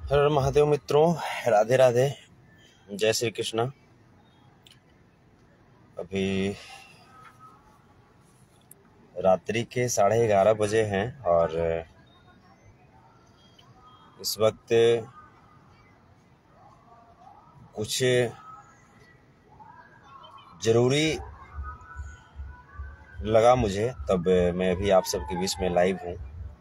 हर हर महादेव मित्रों, राधे राधे, जय श्री कृष्णा। अभी रात्रि के 11:30 बजे हैं और इस वक्त कुछ ज़रूरी लगा मुझे, तब मैं अभी आप सबके बीच में लाइव हूँ।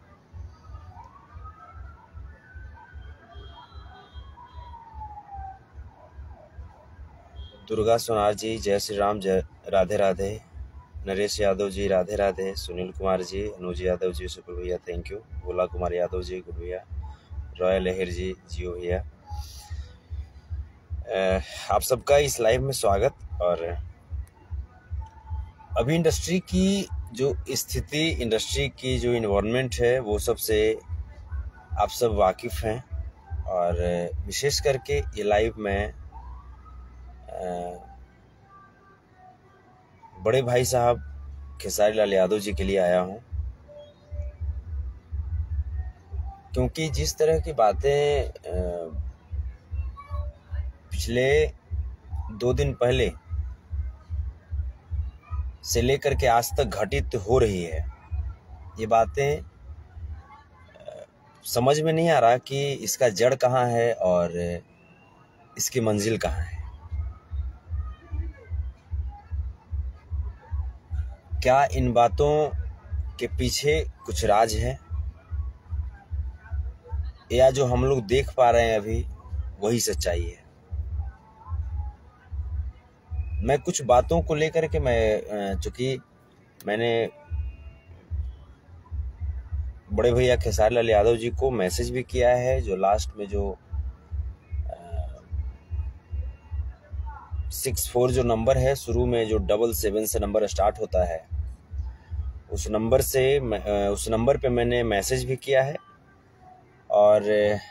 दुर्गा सोनार जी जय श्री राम, जय राधे राधे। नरेश यादव जी राधे राधे। सुनील कुमार जी, अनुज यादव जी, सुपर भैया thank you. Bhola Kumar Yadav ji good भैया। रॉय लहर जी जियो भैया। आप सबका इस लाइव में स्वागत। और अभी इंडस्ट्री की जो स्थिति, इंडस्ट्री की जो इन्वायरमेंट है, वो सबसे आप सब वाकिफ़ हैं। और विशेष करके ये लाइव मैं बड़े भाई साहब खेसारी लाल यादव जी के लिए आया हूँ, क्योंकि जिस तरह की बातें पिछले 2 दिन पहले से लेकर के आज तक घटित हो रही है, ये बातें समझ में नहीं आ रहा कि इसका जड़ कहाँ है और इसकी मंजिल कहाँ है। क्या इन बातों के पीछे कुछ राज है, या जो हम लोग देख पा रहे हैं अभी वही सच्चाई है। मैं कुछ बातों को लेकर के चूँकि मैंने बड़े भैया खेसारी लाल यादव जी को मैसेज भी किया है, जो लास्ट में जो 64 जो नंबर है, शुरू में जो 77 से नंबर स्टार्ट होता है, उस नंबर पे मैंने मैसेज भी किया है। और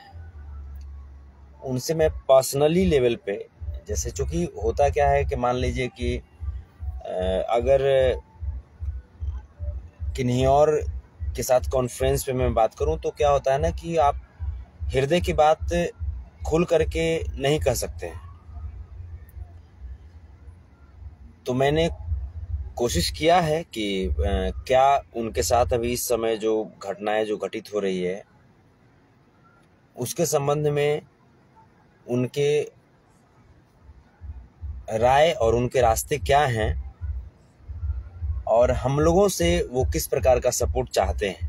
उनसे मैं पर्सनली लेवल पे, जैसे चूँकि होता क्या है कि मान लीजिए कि अगर किन्हीं और के साथ कॉन्फ्रेंस पे मैं बात करूं, तो क्या होता है ना कि आप हृदय की बात खुल करके नहीं कह सकते हैं। तो मैंने कोशिश किया है कि क्या उनके साथ अभी इस समय जो घटनाएं जो घटित हो रही है, उसके संबंध में उनके राय और उनके रास्ते क्या हैं, और हम लोगों से वो किस प्रकार का सपोर्ट चाहते हैं।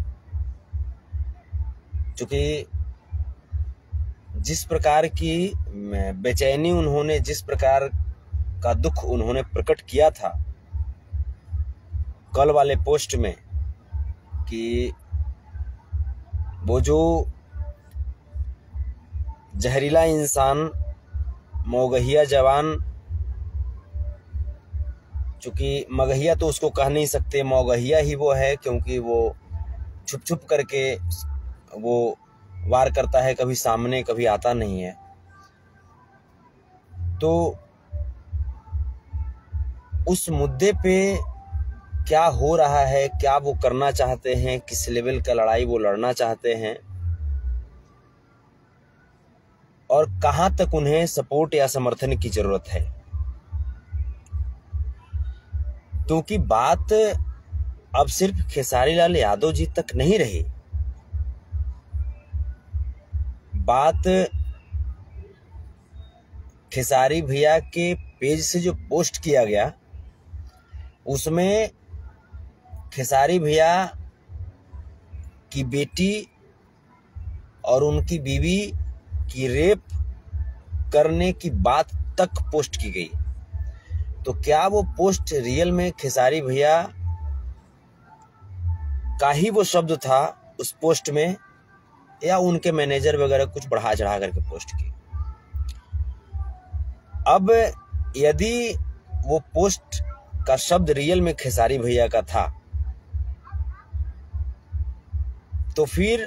क्योंकि जिस प्रकार की बेचैनी उन्होंने, जिस प्रकार का दुख उन्होंने प्रकट किया था कल वाले पोस्ट में, कि वो जो जहरीला इंसान मौगहिया जवान, चूँकि मगहिया तो उसको कह नहीं सकते, मौगहिया ही वो है, क्योंकि वो छुप छुप करके वो वार करता है, कभी सामने कभी आता नहीं है। तो उस मुद्दे पे क्या हो रहा है, क्या वो करना चाहते हैं, किस लेवल का लड़ाई वो लड़ना चाहते हैं, और कहां तक उन्हें सपोर्ट या समर्थन की जरूरत है। क्योंकि बात अब सिर्फ खेसारी लाल यादव जी तक नहीं रही, बात खेसारी भैया के पेज से जो पोस्ट किया गया, उसमें खेसारी भैया की बेटी और उनकी बीवी की रेप करने की बात तक पोस्ट की गई। तो क्या वो पोस्ट रियल में खेसारी भैया का ही वो शब्द था उस पोस्ट में, या उनके मैनेजर वगैरह कुछ बढ़ा चढ़ा करके पोस्ट की। अब यदि वो पोस्ट का शब्द रियल में खेसारी भैया का था, तो फिर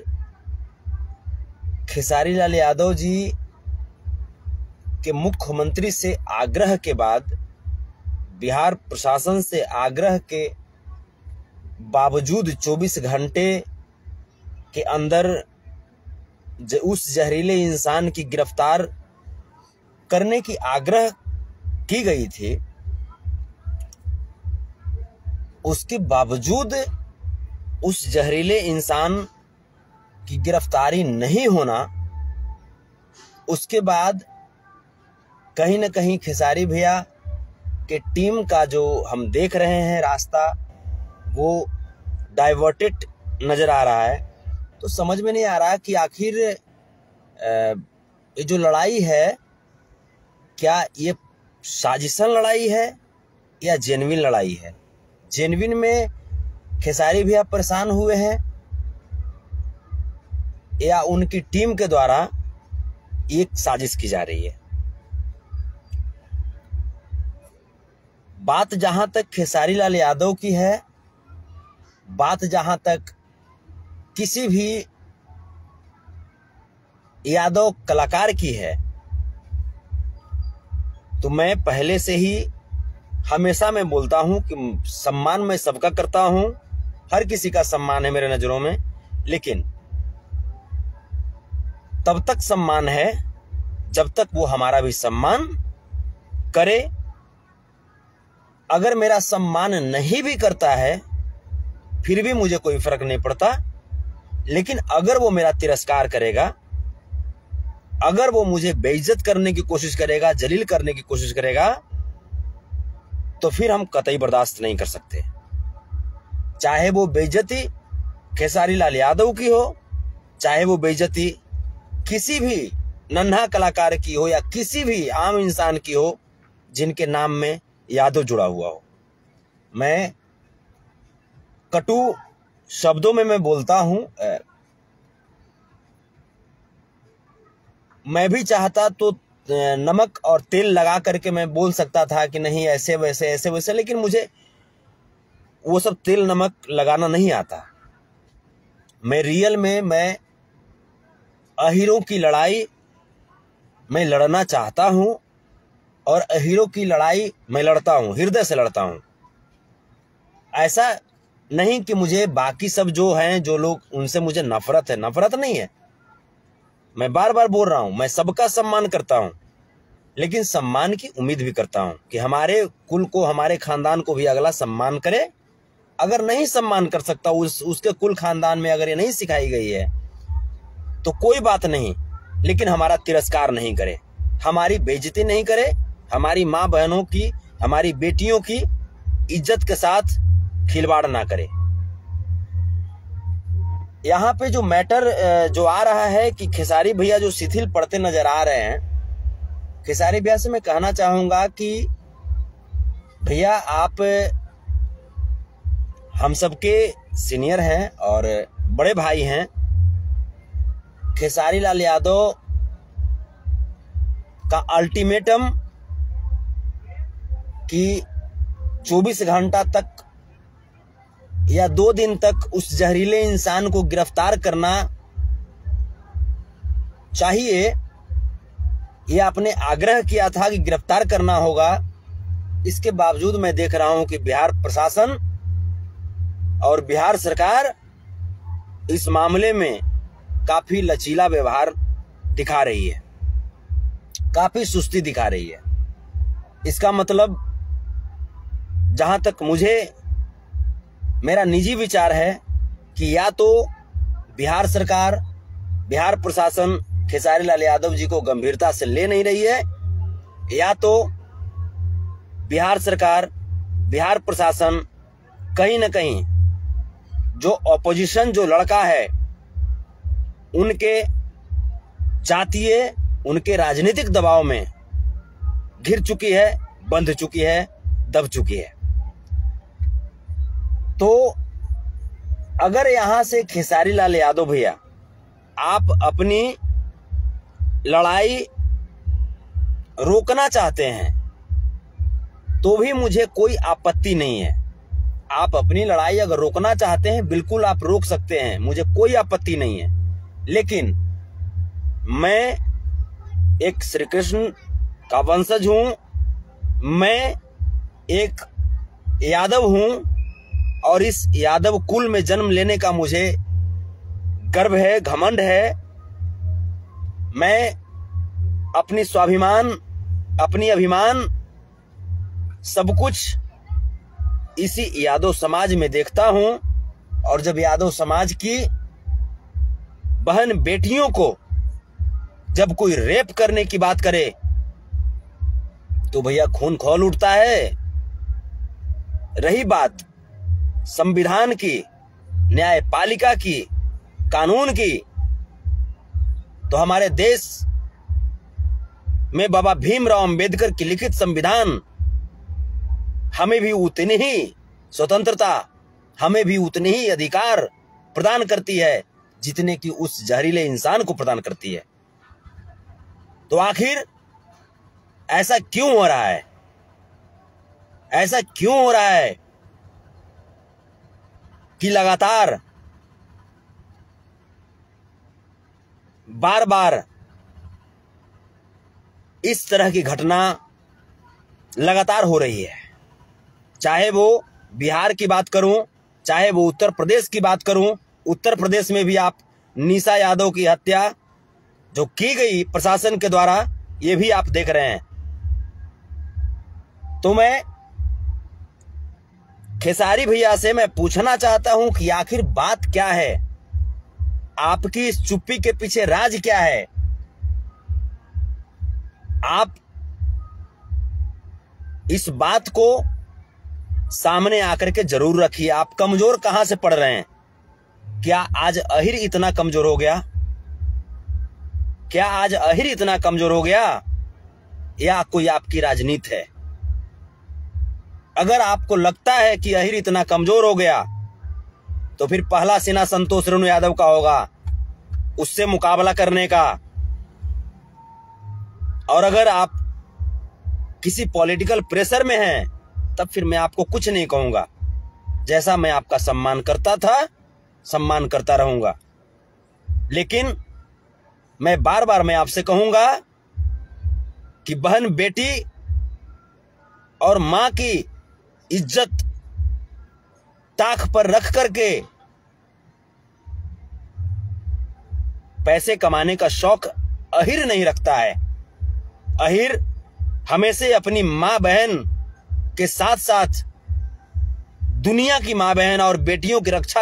खेसारी लाल यादव जी के मुख्यमंत्री से आग्रह के बाद, बिहार प्रशासन से आग्रह के बावजूद 24 घंटे के अंदर उस जहरीले इंसान की गिरफ्तार करने की आग्रह की गई थी, उसके बावजूद उस जहरीले इंसान की गिरफ्तारी नहीं होना, उसके बाद कहीं न कहीं खेसारी भैया के टीम का जो हम देख रहे हैं रास्ता, वो डाइवर्टेड नज़र आ रहा है। तो समझ में नहीं आ रहा कि आखिर ये जो लड़ाई है, क्या ये साजिशन लड़ाई है या जेन्युइन लड़ाई है। जेन्युइन में खेसारी भैया परेशान हुए हैं या उनकी टीम के द्वारा एक साजिश की जा रही है। बात जहां तक खेसारी लाल यादव की है, बात जहां तक किसी भी यादव कलाकार की है, तो मैं पहले से ही हमेशा मैं बोलता हूं कि सम्मान मैं सबका करता हूं, हर किसी का सम्मान है मेरे नजरों में, लेकिन तब तक सम्मान है जब तक वो हमारा भी सम्मान करे। अगर मेरा सम्मान नहीं भी करता है फिर भी मुझे कोई फर्क नहीं पड़ता, लेकिन अगर वो मेरा तिरस्कार करेगा, अगर वो मुझे बेइज्जत करने की कोशिश करेगा, जलील करने की कोशिश करेगा, तो फिर हम कतई बर्दाश्त नहीं कर सकते। चाहे वो बेइज्जती खेसारी लाल यादव की हो, चाहे वो बेइज्जती किसी भी नन्हा कलाकार की हो या किसी भी आम इंसान की हो जिनके नाम में यादव जुड़ा हुआ हो। मैं कटु शब्दों में मैं बोलता हूं, मैं भी चाहता तो नमक और तेल लगा करके मैं बोल सकता था कि नहीं ऐसे वैसे ऐसे वैसे, लेकिन मुझे वो सब तेल नमक लगाना नहीं आता। मैं रियल में मैं अहीरों की लड़ाई मैं लड़ना चाहता हूं और अहीरों की लड़ाई मैं लड़ता हूं, हृदय से लड़ता हूं। ऐसा नहीं कि मुझे बाकी सब जो हैं, जो लोग, उनसे मुझे नफरत है, नफरत नहीं है। मैं बार बार बोल रहा हूं, मैं सबका सम्मान करता हूं, लेकिन सम्मान की उम्मीद भी करता हूं कि हमारे कुल को, हमारे खानदान को भी अगला सम्मान करे। अगर नहीं सम्मान कर सकता, उसके कुल खानदान में अगर ये नहीं सिखाई गई है तो कोई बात नहीं, लेकिन हमारा तिरस्कार नहीं करे, हमारी बेइज्जती नहीं करे, हमारी माँ बहनों की, हमारी बेटियों की इज्जत के साथ खिलवाड़ ना करे। यहाँ पे जो मैटर जो आ रहा है कि खेसारी भैया जो शिथिल पड़ते नजर आ रहे हैं, खेसारी भैया से मैं कहना चाहूंगा कि भैया आप हम सबके सीनियर हैं और बड़े भाई हैं। खेसारी लाल यादव का अल्टीमेटम कि 24 घंटा तक या 2 दिन तक उस जहरीले इंसान को गिरफ्तार करना चाहिए, यह आपने आग्रह किया था कि गिरफ्तार करना होगा। इसके बावजूद मैं देख रहा हूं कि बिहार प्रशासन और बिहार सरकार इस मामले में काफी लचीला व्यवहार दिखा रही है, काफी सुस्ती दिखा रही है। इसका मतलब जहां तक मुझे, मेरा निजी विचार है कि या तो बिहार सरकार, बिहार प्रशासन खेसारी लाल यादव जी को गंभीरता से ले नहीं रही है, या तो बिहार सरकार, बिहार प्रशासन कहीं न कहीं जो ऑपोजिशन, जो लड़का है, उनके जातीय, उनके राजनीतिक दबाव में घिर चुकी है, बंध चुकी है, दब चुकी है। तो अगर यहां से खेसारी लाल यादव भैया आप अपनी लड़ाई रोकना चाहते हैं तो भी मुझे कोई आपत्ति नहीं है। आप अपनी लड़ाई अगर रोकना चाहते हैं, बिल्कुल आप रोक सकते हैं, मुझे कोई आपत्ति नहीं है। लेकिन मैं एक श्री कृष्ण का वंशज हूं, मैं एक यादव हूं और इस यादव कुल में जन्म लेने का मुझे गर्व है, घमंड है। मैं अपनी स्वाभिमान, अपनी अभिमान सब कुछ इसी यादव समाज में देखता हूं। और जब यादव समाज की बहन बेटियों को जब कोई रेप करने की बात करे तो भैया खून खौल उठता है। रही बात संविधान की, न्यायपालिका की, कानून की, तो हमारे देश में बाबा भीमराव अंबेडकर की लिखित संविधान हमें भी उतनी ही स्वतंत्रता, हमें भी उतने ही अधिकार प्रदान करती है जितने कि उस जहरीले इंसान को प्रदान करती है। तो आखिर ऐसा क्यों हो रहा है? ऐसा क्यों हो रहा है कि लगातार बार बार इस तरह की घटना लगातार हो रही है? चाहे वो बिहार की बात करूं, चाहे वो उत्तर प्रदेश की बात करूं। उत्तर प्रदेश में भी आप निशा यादव की हत्या जो की गई प्रशासन के द्वारा, ये भी आप देख रहे हैं। तो मैं खेसारी भैया से मैं पूछना चाहता हूं कि आखिर बात क्या है? आपकी इस चुप्पी के पीछे राज क्या है? आप इस बात को सामने आकर के जरूर रखिए। आप कमजोर कहां से पड़ रहे हैं? क्या आज अहिर इतना कमजोर हो गया? क्या आज अहिर इतना कमजोर हो गया या कोई आपकी राजनीति है? अगर आपको लगता है कि अहिर इतना कमजोर हो गया तो फिर पहला सेना संतोष रेणु यादव का होगा, उससे मुकाबला करने का। और अगर आप किसी पॉलिटिकल प्रेशर में हैं तब फिर मैं आपको कुछ नहीं कहूंगा। जैसा मैं आपका सम्मान करता था, सम्मान करता रहूंगा। लेकिन मैं बार बार मैं आपसे कहूंगा कि बहन बेटी और मां की इज्जत ताक पर रख करके पैसे कमाने का शौक अहिर नहीं रखता है। अहिर हमेशा अपनी मां बहन के साथ साथ दुनिया की मां बहन और बेटियों की रक्षा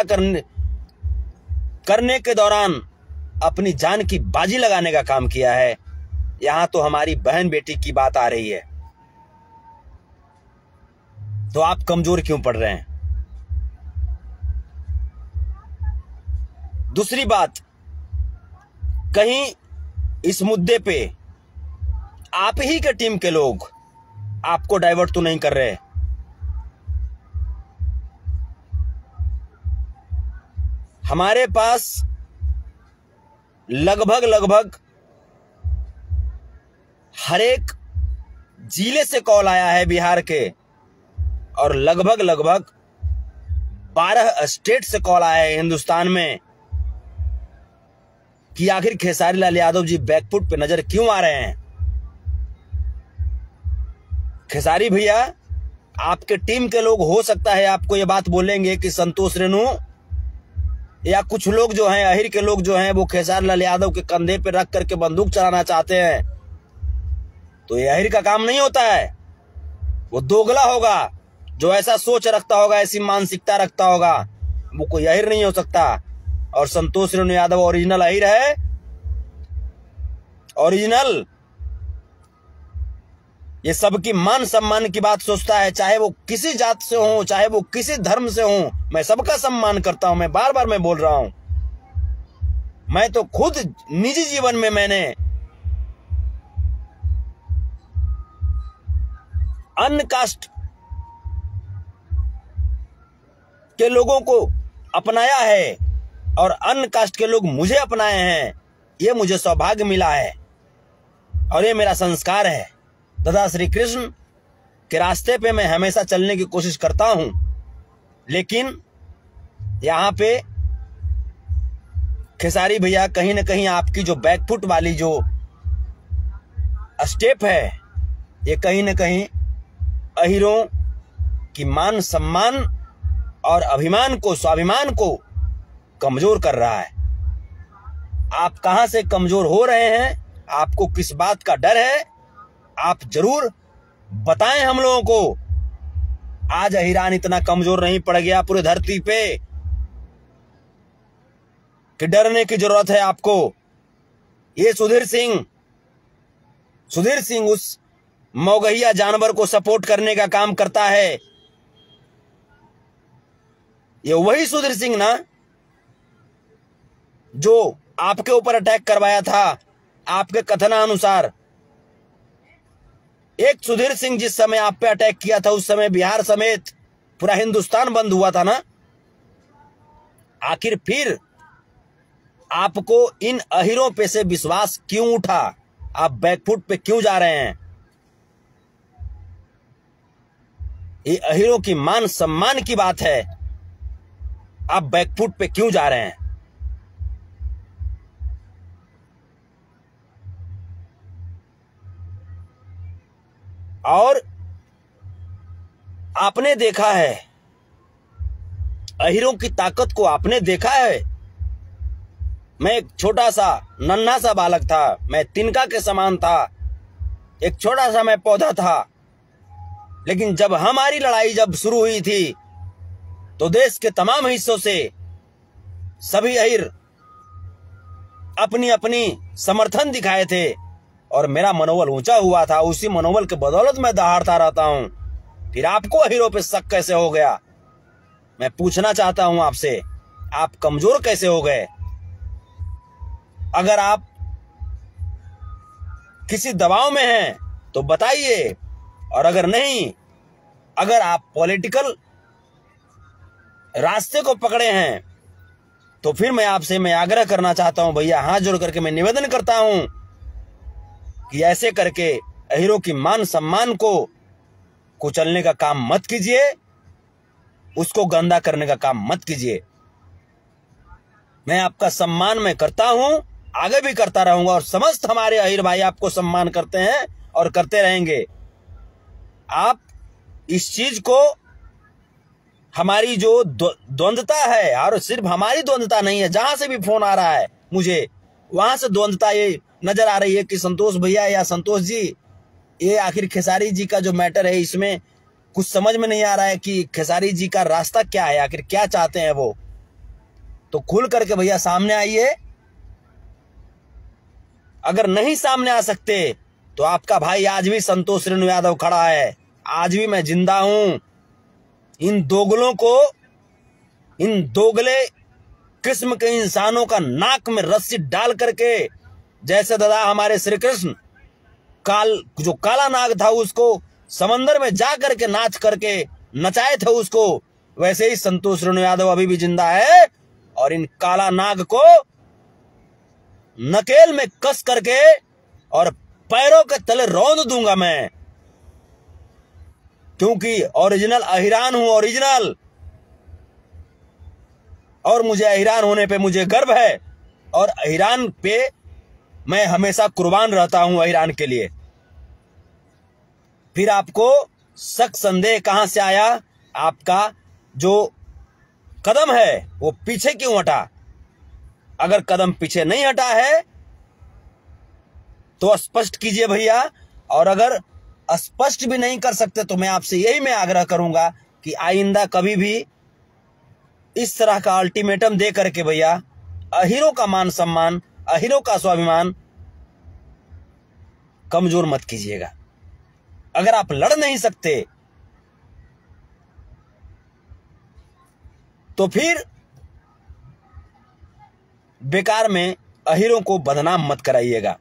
करने के दौरान अपनी जान की बाजी लगाने का काम किया है। यहां तो हमारी बहन बेटी की बात आ रही है, तो आप कमजोर क्यों पड़ रहे हैं? दूसरी बात, कहीं इस मुद्दे पे आप ही के टीम के लोग आपको डाइवर्ट तो नहीं कर रहे? हमारे पास लगभग हर एक जिले से कॉल आया है बिहार के, और लगभग 12 स्टेट से कॉल आया है हिंदुस्तान में कि आखिर खेसारी लाल यादव जी बैकफुट पे नजर क्यों आ रहे हैं। खेसारी भैया, आपके टीम के लोग हो सकता है आपको ये बात बोलेंगे कि संतोष रेणु या कुछ लोग जो हैं, अहिर के लोग जो हैं, वो खेसारी लाल यादव के कंधे पे रख करके बंदूक चलाना चाहते हैं। तो ये अहिर का काम नहीं होता है। वो दोगला होगा जो ऐसा सोच रखता होगा, ऐसी मानसिकता रखता होगा, वो कोई अहिर नहीं हो सकता। और संतोष रेणु यादव ओरिजिनल अहिर है, ओरिजिनल। ये सबकी मान सम्मान की बात सोचता है, चाहे वो किसी जात से हो, चाहे वो किसी धर्म से हो। मैं सबका सम्मान करता हूं। मैं बार बार मैं बोल रहा हूं, मैं तो खुद निजी जीवन में मैंने अन्य कास्ट के लोगों को अपनाया है और अन्य कास्ट के लोग मुझे अपनाए हैं। ये मुझे सौभाग्य मिला है और ये मेरा संस्कार है। दादा श्री कृष्ण के रास्ते पे मैं हमेशा चलने की कोशिश करता हूं। लेकिन यहां पे खेसारी भैया कहीं ना कहीं आपकी जो बैकफुट वाली जो स्टेप है, ये कहीं ना कहीं अहिरों की मान सम्मान और अभिमान को, स्वाभिमान को कमजोर कर रहा है। आप कहां से कमजोर हो रहे हैं आपको किस बात का डर है, आप जरूर बताएं हम लोगों को। आज अहिरान इतना कमजोर नहीं पड़ गया पूरी धरती पे कि डरने की जरूरत है आपको। ये सुधीर सिंह उस मौगहिया जानवर को सपोर्ट करने का काम करता है। ये वही सुधीर सिंह ना जो आपके ऊपर अटैक करवाया था। आपके कथनानुसार एक सुधीर सिंह जिस समय आप पे अटैक किया था उस समय बिहार समेत पूरा हिंदुस्तान बंद हुआ था ना। आखिर फिर आपको इन अहिरों पे से विश्वास क्यों उठा? आप बैकफुट पे क्यों जा रहे हैं? ये अहिरों की मान सम्मान की बात है, आप बैकफुट पे क्यों जा रहे हैं? और आपने देखा है अहिरों की ताकत को, आपने देखा है। मैं एक छोटा सा नन्हा सा बालक था, मैं तिनका के समान था, एक छोटा सा मैं पौधा था। लेकिन जब हमारी लड़ाई जब शुरू हुई थी तो देश के तमाम हिस्सों से सभी अहिर अपनी अपनी समर्थन दिखाए थे और मेरा मनोबल ऊंचा हुआ था। उसी मनोबल के बदौलत मैं दहाड़ता रहता हूं। फिर आपको अहिरों पे शक कैसे हो गया? मैं पूछना चाहता हूं आपसे, आप कमजोर कैसे हो गए? अगर आप किसी दबाव में हैं तो बताइए, और अगर नहीं, अगर आप पॉलिटिकल रास्ते को पकड़े हैं तो फिर मैं आपसे आग्रह करना चाहता हूं भैया, हाथ जोड़ करके मैं निवेदन करता हूं कि ऐसे करके अहिरों की मान सम्मान को कुचलने का काम मत कीजिए, उसको गंदा करने का काम मत कीजिए। मैं आपका सम्मान मैं करता हूं, आगे भी करता रहूंगा, और समस्त हमारे अहिर भाई आपको सम्मान करते हैं और करते रहेंगे। आप इस चीज को, हमारी जो द्वंद्वता है, और सिर्फ हमारी द्वंद्वता नहीं है, जहां से भी फोन आ रहा है मुझे वहां से द्वंद्वता ये नजर आ रही है कि संतोष भैया या संतोष जी, ये आखिर खेसारी जी का जो मैटर है इसमें कुछ समझ में नहीं आ रहा है कि खेसारी जी का रास्ता क्या है, आखिर क्या चाहते हैं वो। तो खुल करके भैया सामने आइए। अगर नहीं सामने आ सकते तो आपका भाई आज भी संतोष रेणु यादव खड़ा है, आज भी मैं जिंदा हूं। इन दोगलों को, इन दोगले किस्म के इंसानों का नाक में रस्सी डाल करके, जैसे दादा हमारे श्री कृष्ण जो काला नाग था उसको समंदर में जा करके नाच करके नचाए थे उसको, वैसे ही संतोष रेणु यादव अभी भी जिंदा है। और इन काला नाग को नकेल में कस करके और पैरों के तले रौंद दूंगा मैं, क्योंकि ओरिजिनल अहिरान हूं, ओरिजिनल। और मुझे अहिरान होने पे मुझे गर्व है, और अहिरान पे मैं हमेशा कुर्बान रहता हूं, अहिरान के लिए। फिर आपको शक संदेह कहां से आया? आपका जो कदम है वो पीछे क्यों हटा? अगर कदम पीछे नहीं हटा है तो स्पष्ट कीजिए भैया, और अगर स्पष्ट भी नहीं कर सकते तो मैं आपसे यही मैं आग्रह करूंगा कि आइंदा कभी भी इस तरह का अल्टीमेटम दे करके भैया अहिरों का मान सम्मान, अहिरों का स्वाभिमान कमजोर मत कीजिएगा। अगर आप लड़ नहीं सकते तो फिर बेकार में अहिरों को बदनाम मत कराइएगा।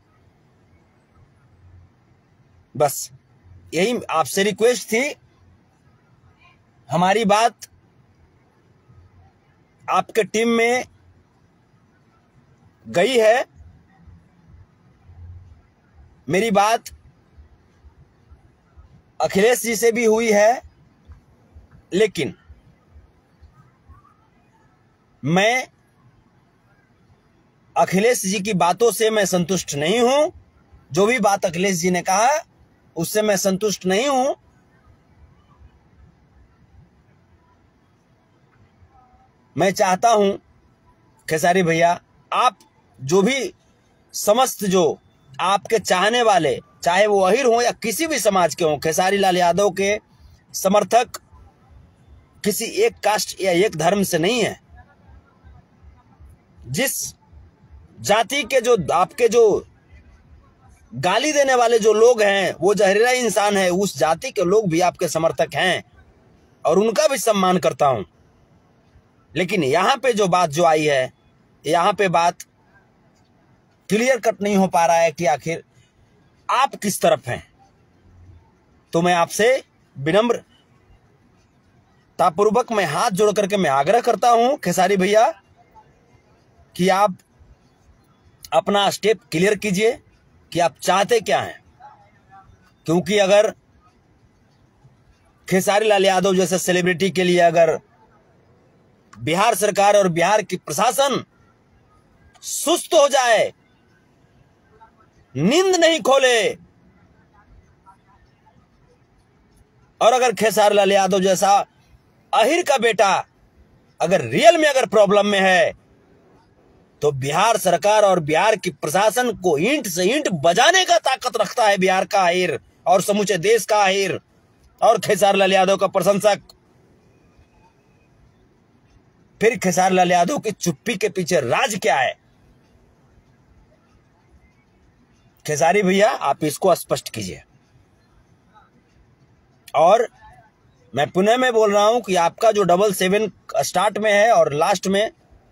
बस यही आपसे रिक्वेस्ट थी। हमारी बात आपके टीम में गई है, मेरी बात अखिलेश जी से भी हुई है, लेकिन मैं अखिलेश जी की बातों से मैं संतुष्ट नहीं हूं। जो भी बात अखिलेश जी ने कहा उससे मैं संतुष्ट नहीं हूं। मैं चाहता हूं खेसारी भैया, आप जो भी समस्त जो आपके चाहने वाले, चाहे वो अहिर हो या किसी भी समाज के हों, खेसारी लाल यादव के समर्थक किसी एक कास्ट या एक धर्म से नहीं है। जिस जाति के जो आपके जो गाली देने वाले जो लोग हैं वो जहरीला इंसान है, उस जाति के लोग भी आपके समर्थक हैं और उनका भी सम्मान करता हूं। लेकिन यहां पे जो बात जो आई है, यहां पे बात क्लियर कट नहीं हो पा रहा है कि आखिर आप किस तरफ हैं। तो मैं आपसे विनम्रतापूर्वक मैं हाथ जोड़ करके मैं आग्रह करता हूं खेसारी भैया कि आप अपना स्टेप क्लियर कीजिए कि आप चाहते क्या हैं। क्योंकि अगर खेसारी लाल यादव जैसे सेलिब्रिटी के लिए अगर बिहार सरकार और बिहार की प्रशासन सुस्त हो जाए, नींद नहीं खोले, और अगर खेसारी लाल यादव जैसा अहिर का बेटा अगर रियल में अगर प्रॉब्लम में है, तो बिहार सरकार और बिहार की प्रशासन को ईंट से ईंट बजाने का ताकत रखता है बिहार का अहिर और समूचे देश का अहिर और खेसारी लाल यादव का प्रशंसक। फिर खेसारी लाल यादव की चुप्पी के पीछे राज क्या है? खेसारी भैया आप इसको स्पष्ट कीजिए। और मैं पुनः में बोल रहा हूं कि आपका जो 77 स्टार्ट में है और लास्ट में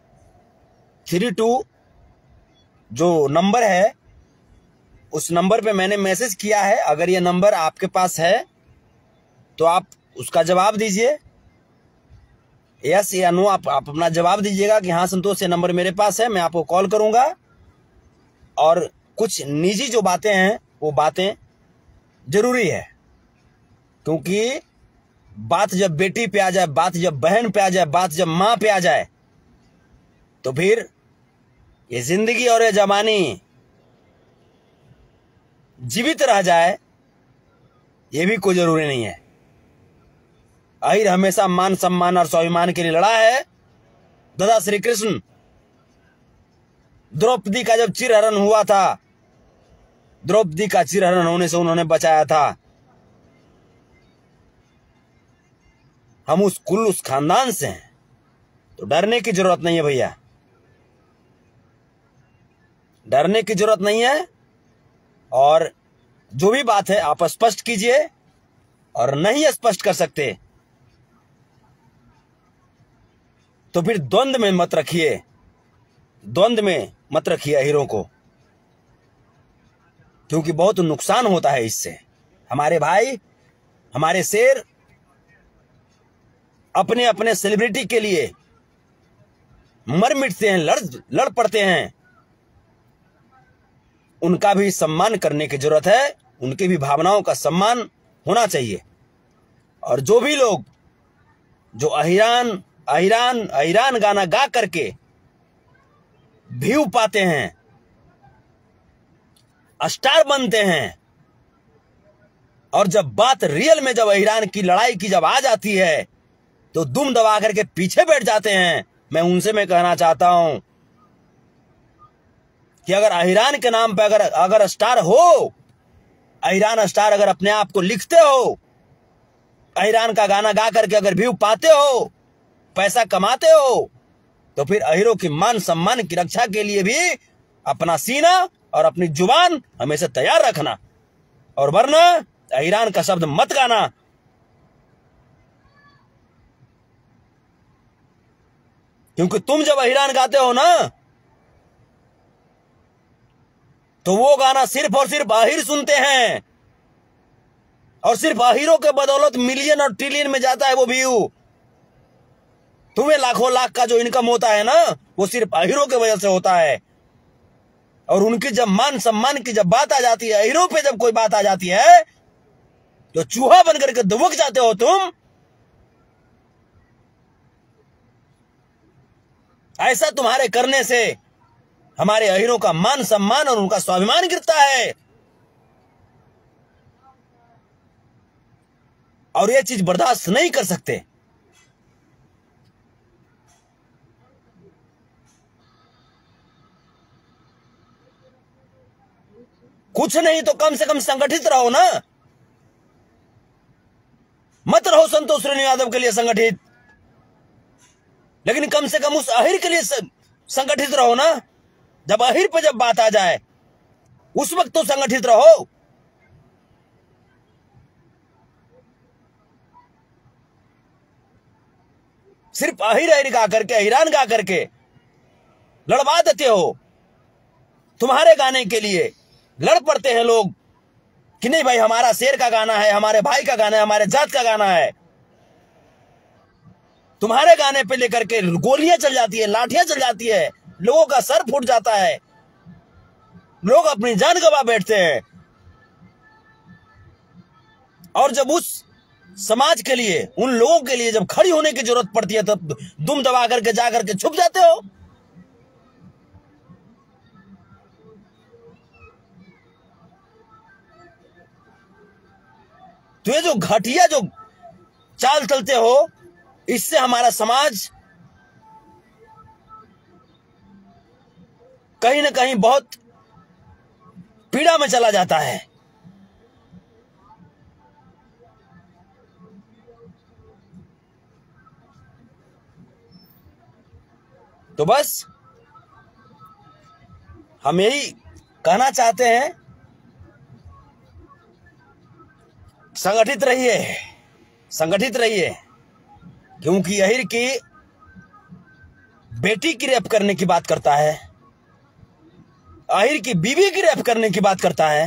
32 जो नंबर है, उस नंबर पे मैंने मैसेज किया है। अगर ये नंबर आपके पास है तो आप उसका जवाब दीजिए, यस या नो। आप अपना जवाब दीजिएगा कि हाँ संतोष, ये नंबर मेरे पास है, मैं आपको कॉल करूंगा। और कुछ निजी जो बातें हैं वो बातें जरूरी है, क्योंकि बात जब बेटी पे आ जाए, बात जब बहन पे आ जाए, बात जब मां पे आ जाए, तो फिर ये जिंदगी और ये जवानी जीवित रह जाए ये भी कोई जरूरी नहीं है। अहिर हमेशा मान सम्मान और स्वाभिमान के लिए लड़ा है। दादा श्री कृष्ण द्रौपदी का जब चिरहरण हुआ था, द्रौपदी का चिरहरण होने से उन्होंने बचाया था। हम उस खानदान से हैं, तो डरने की जरूरत नहीं है भैया, डरने की जरूरत नहीं है। और जो भी बात है आप स्पष्ट कीजिए, और नहीं स्पष्ट कर सकते तो फिर द्वंद्व में मत रखिए, द्वंद्व में मत रखिए अहिरों को, क्योंकि बहुत नुकसान होता है इससे। हमारे भाई, हमारे शेर अपने अपने सेलिब्रिटी के लिए मर मिटते हैं, लड़ पड़ते हैं। उनका भी सम्मान करने की जरूरत है, उनकी भी भावनाओं का सम्मान होना चाहिए। और जो भी लोग जो अहिरान अहिरान अहिरान गाना गा करके व्यू पाते हैं, स्टार बनते हैं, और जब बात रियल में जब अहिरान की लड़ाई की जब आ जाती है तो दुम दबा करके पीछे बैठ जाते हैं। मैं उनसे मैं कहना चाहता हूं कि अगर अहिरान के नाम पे अगर स्टार हो, अहिरान स्टार अगर अपने आप को लिखते हो, अहिरान का गाना गा करके अगर व्यू पाते हो, पैसा कमाते हो, तो फिर अहिरों की मान सम्मान की रक्षा के लिए भी अपना सीना और अपनी जुबान हमेशा तैयार रखना, और वरना अहिरान का शब्द मत गाना। क्योंकि तुम जब अहिरान गाते हो ना, तो वो गाना सिर्फ और सिर्फ अहिर सुनते हैं, और सिर्फ अहिरों के बदौलत मिलियन और ट्रिलियन में जाता है वो व्यू। तुम्हें लाखों लाख का जो इनकम होता है ना, वो सिर्फ अहिरों के वजह से होता है। और उनकी जब मान सम्मान की जब बात आ जाती है, अहिरों पे जब कोई बात आ जाती है, तो चूहा बनकर के दुबक जाते हो तुम। ऐसा तुम्हारे करने से हमारे अहिरों का मान सम्मान और उनका स्वाभिमान गिरता है, और ये चीज बर्दाश्त नहीं कर सकते। कुछ नहीं तो कम से कम संगठित रहो ना। मत रहो संतोष रेणु यादव के लिए संगठित, लेकिन कम से कम उस अहिर के लिए संगठित रहो ना। जब अहिर पे जब बात आ जाए उस वक्त तो संगठित रहो। सिर्फ अहिर अहिर गा करके, अहिरान गा करके लड़वा देते हो। तुम्हारे गाने के लिए लड़ पड़ते हैं लोग कि नहीं भाई हमारा शेर का गाना है, हमारे भाई का गाना है, हमारे जात का गाना है। तुम्हारे गाने पे लेकर के गोलियां चल जाती है, लाठियां चल जाती है, लोगों का सर फूट जाता है, लोग अपनी जान गंवा बैठते हैं। और जब उस समाज के लिए, उन लोगों के लिए जब खड़ी होने की जरूरत पड़ती है तब दुम दबा करके जा करके छुप जाते हो। तो ये जो घटिया जो चाल चलते हो, इससे हमारा समाज कहीं ना कहीं बहुत पीड़ा में चला जाता है। तो बस हम यही कहना चाहते हैं, संगठित रहिए, संगठित रहिए। क्योंकि अहिर की बेटी की रेप करने की बात करता है, अहिर की बीवी की रेप करने की बात करता है।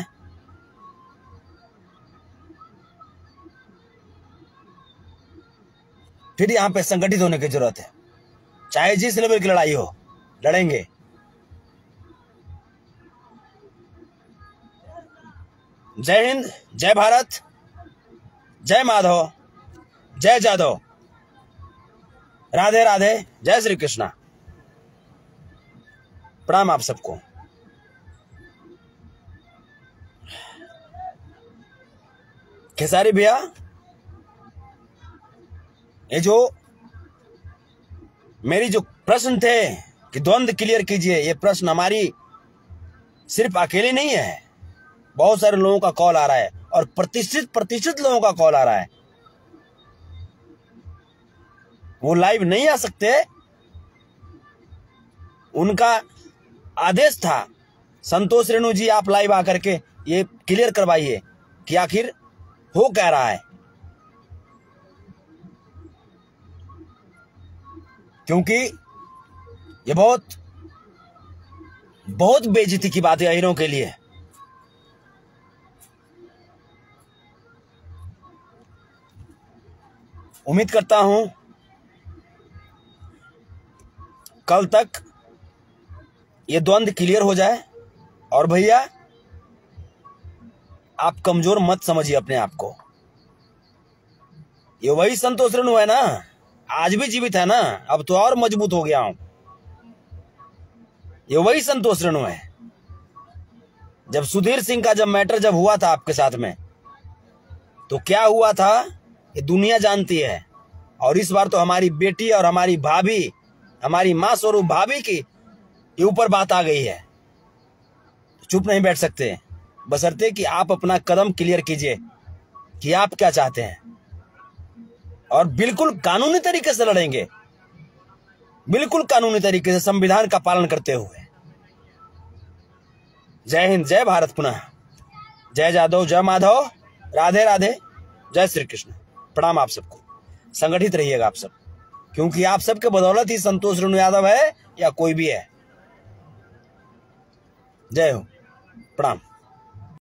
फिर यहां पे संगठित होने की जरूरत है। चाहे जिस लेवल की लड़ाई हो, लड़ेंगे। जय हिंद, जय भारत, जय माधव, जय जादव, राधे राधे, जय श्री कृष्णा। प्रणाम आप सबको। खेसारी भैया, ये जो मेरी जो प्रश्न थे कि द्वंद्व क्लियर कीजिए, ये प्रश्न हमारी सिर्फ अकेले नहीं है, बहुत सारे लोगों का कॉल आ रहा है और प्रतिष्ठित लोगों का कॉल आ रहा है। वो लाइव नहीं आ सकते, उनका आदेश था संतोष रेणु जी आप लाइव आकर के ये क्लियर करवाइए कि आखिर हो क्या रहा है। क्योंकि ये बहुत बेइज्जती की बात है अहिरों के लिए। उम्मीद करता हूं कल तक ये द्वंद्व क्लियर हो जाए। और भैया आप कमजोर मत समझिए अपने आप को। ये वही संतोष रेणु है ना, आज भी जीवित है ना, अब तो और मजबूत हो गया हूं। ये वही संतोष रेणु है। जब सुधीर सिंह का जब मैटर जब हुआ था आपके साथ में, तो क्या हुआ था ये दुनिया जानती है। और इस बार तो हमारी बेटी और हमारी भाभी, हमारी मां स्वरूप भाभी की ये ऊपर बात आ गई है। चुप नहीं बैठ सकते, बशर्ते कि आप अपना कदम क्लियर कीजिए कि आप क्या चाहते हैं। और बिल्कुल कानूनी तरीके से लड़ेंगे, बिल्कुल कानूनी तरीके से, संविधान का पालन करते हुए। जय हिंद, जय भारत, पुनः जय जादव, जय माधव, राधे राधे, जय श्री कृष्ण। प्रणाम आप सबको। संगठित रहिएगा आप सब, क्योंकि आप सबके बदौलत ही संतोष रेणु यादव है या कोई भी है। जय हो, प्रणाम।